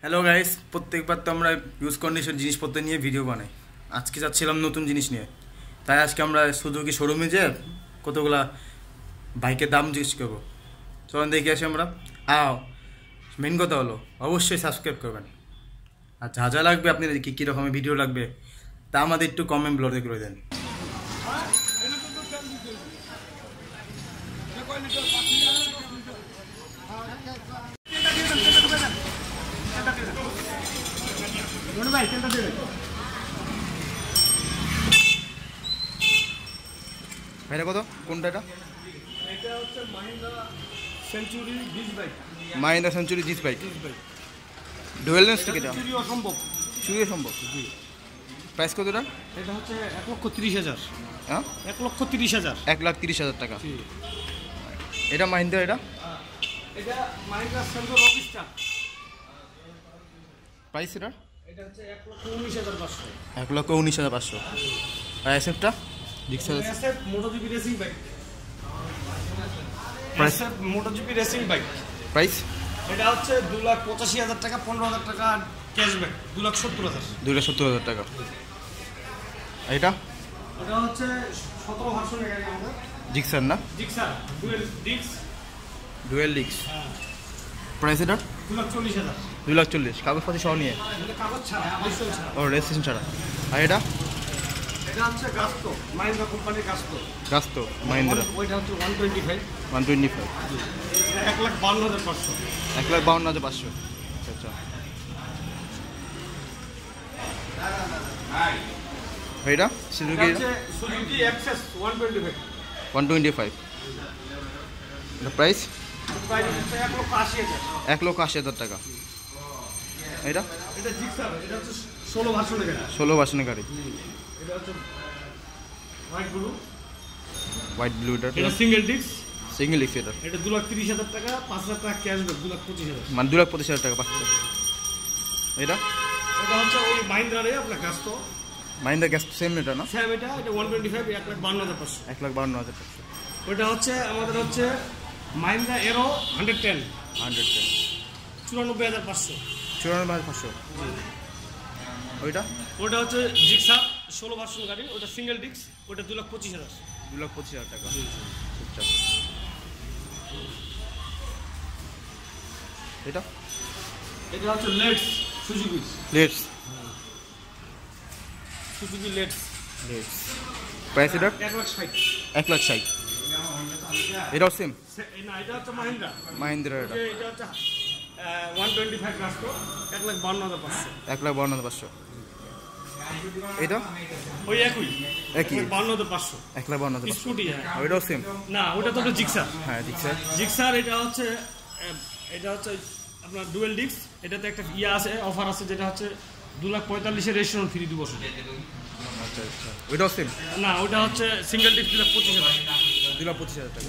Hello guys, প্রত্যেকবার তো আমরা ইউজ কন্ডিশন জিনিসপত্র নিয়ে ভিডিও বানাই। আজকে যাচ্ছিলাম নতুন জিনিস নিয়ে, তাই আজকে আমরা সুজুকি শোরুমে যেয়ে কতগুলা বাইকের দাম জিজ্ঞেস করবো। চলুন দেখে আসি আমরা। মেন কথা হলো অবশ্যই সাবস্ক্রাইব করবেন, আর যা যা লাগবে আপনাদের কী রকমের ভিডিও লাগবে তা আমাদের একটু কমেন্ট ব্লগে করে দেন। ভাইরা কত? কোনটা এটা? এটা হচ্ছে Mahindra century disc bike. Mahindra century disc bike dual lens থেকে এটা চুরি অসম্ভব। চুরি সম্ভব। প্রাইস কতটা? এটা হচ্ছে 1,30,000। হ্যাঁ, 1,30,000। 1,30,000 টাকা। এটা মাহিন্দ্রা, এটা এটা মাহিন্দ্রা সেঞ্চুরি রকিস্টার। প্রাইস এটা? এটা হচ্ছে 1,19,500। 1,19,500। আর এসএফটা SF MotoGP racing bike. SF MotoGP racing bike price? এটা হচ্ছে 2,85,000 টাকা, 15,000 টাকা ক্যাশব্যাক, 2,70,000। 2,70,000 টাকা। এটা এটা হচ্ছে 17 ভার্সনের গাড়ি আমাদের। জিক্সার না? জিক্সার ডুয়েল ডিক্স। প্রাইস এটা? 2,40,000। 2,40,000 কাগজপাতি সহ নিয়ে? কাগজ ছাড়া, রেজিস্ট্রেশন ছাড়া। ও, রেজিস্ট্রেশন ছাড়া। আর এটা? এটা হচ্ছে গাস্তো, মাহিন্দ্রা কোম্পানির গাস্তো। গাস্তো মাহিন্দ্রা। ওইটা হচ্ছে 125। 125। 1,52,500। 1,52,500। আচ্ছা আচ্ছা। এটা সুজুকি সুজুকি এক্সেস 125। 125। এটা প্রাইস? প্রাইস হচ্ছে 1,80,000। 1,80,000 টাকা। এটা? এটা জিক্সার, এটা হচ্ছে 16 ভার্সনের গাড়ি। 16 ভার্সনের গাড়ি। এটা হচ্ছে হোয়াইট ব্লু। এটা সিঙ্গেল ডিস্ক। Single disc. এটা 2,30,000 টাকা, 5,000 টাকা ক্যাশব্যাক, 2,25,000। মানে 2,25,000 টাকা পাচ্ছে। এটা? এটা হচ্ছে ওই মাহিন্দ্রারে আপনার গাস্তো। মাহিন্দ্রা গ্যাস সেম এটা না? সেম এটা 125, 1,52,500। 1,52,500। ওইটা হচ্ছে আমাদের হচ্ছে মাহিন্দ্রা এরো 110। 94,500। 94,500। ওইটা? ওটা হচ্ছে জিক্সার 16 ভার্সন গাড়ি, ওটা সিঙ্গেল ডিস্ক, ওটা 2,25,000। 2,25,000 টাকা। আচ্ছা। এটা? এটা হচ্ছে Let's Suzuki. Let's. Suzuki Let's. Price এটা? 1,60,000। 1,60,000। এটাও সেম? না, এটা হচ্ছে মাহিন্দ্রা। মাহিন্দ্রা। এটা হচ্ছে 125 গাস্তো, 1,52,500। 1,52,500। এটা? ওই একই 52,500। 1,52,500। স্কুটি। ওইটাও সেম? না, ওটা তো জিক্সার। হ্যাঁ, জিক্সার। জিক্সার এটা হচ্ছে আপনার ডুয়েল ডিস্ক। এটাতে একটা আছে, অফার আছে, যেটা হচ্ছে 2,45,000 রেজিস্ট্রেশন ফ্রি 2 বছর। আচ্ছা আচ্ছা। ওইটাও সেম? না, ওটা হচ্ছে সিঙ্গেল ডিস্ক 2,25,000। 2,25,000 টাকা।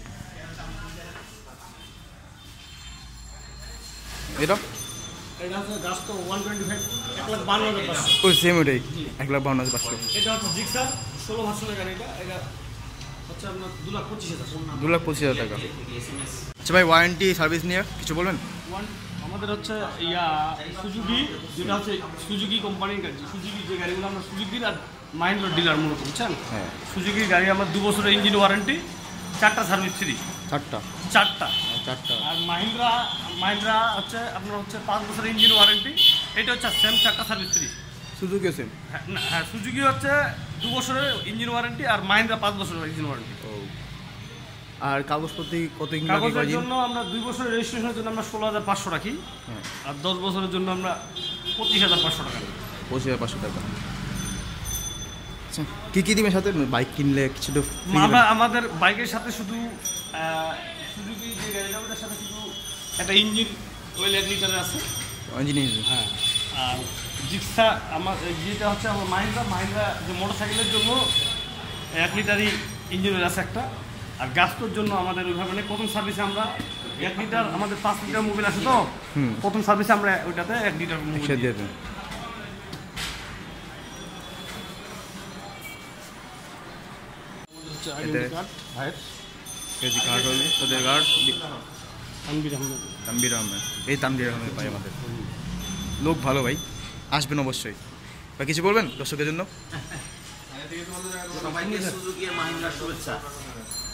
এটা? এটা হচ্ছে গাস্তো 125, 1,52,500। ওই সেম ওইটাই 1,52,500। এটা হচ্ছে জিক্সার 16 ভার্সনের গাড়ি। এটা হচ্ছে আপনার 2,25,000। 2,25,000 টাকা। আচ্ছা ভাই, ওয়ারেন্টি সার্ভিস নিয়ে কিছু বলবেন? আমাদের হচ্ছে সুজুকি, যেটা হচ্ছে সুজুকি কোম্পানির গাড়ি। সুজুকি যে গাড়িগুলো আমরা সুজুকির আর মাহিন্দ্রা ডিলার মূলত, বুঝছেন? হ্যাঁ। সুজুকির গাড়ি আমরা 2 বছরের ইঞ্জিন ওয়ারেন্টি, 4টা সার্ভিস ফ্রি। 4টা। আর মাহিন্দ্রা হচ্ছে আপনার হচ্ছে 5 বছরের ইঞ্জিন ওয়ারেন্টি। এটা হচ্ছে সেম 4টা সার্ভিস ফ্রি। সুজুকিও সেম? হ্যাঁ, সুজুকি হচ্ছে 2 বছরের ইঞ্জিন ওয়ারেন্টি, আর মাহিন্দ্রা 5 বছরের ইঞ্জিন ওয়ারেন্টি। আর কাগজপত্র কত? কাগজের জন্য আমরা 2 বছরের রেজিস্ট্রেশনের জন্য আমরা 16,500 রাখি। আর 10 বছরের জন্য আমরা 25,500 টাকা। 25,500 টাকা। আচ্ছা, কি দিবেন সাথে? বাইক কিনলে কিছু তো আমাদের বাইকের সাথে শুধু সুজুকি যে গাড়িটা, ওটার সাথে শুধু একটা ইঞ্জিন ওয়েল 1 লিটারের আছে। হ্যাঁ। আর জিক্সা আমার যেটা হচ্ছে আমার মাহিন্দ্রা যে মোটরসাইকেলের জন্য 1 লিটারই ইঞ্জিন ওয়েল আছে একটা। আর গাস্টোর জন্য আমাদের ওইভাবে নেই। প্রথম সার্ভিসে আমরা 1 লিটার, আমাদের 5 লিটার মোবিল আছে, তো প্রথম সার্ভিসে আমরা ওইটাতে 1 লিটার মোবিল দিয়ে দেব। কার্ড হলে তাদের কার্ড তানভীর আহমেদ। এই তানভীর আহমেদ ভাই আমাদের। লোক ভালো ভাই, আসবেন অবশ্যই। বা কিছু বলবেন দর্শকের জন্য? সবাইকে সুজুকি মাহিন্দ্রার শুভেচ্ছা।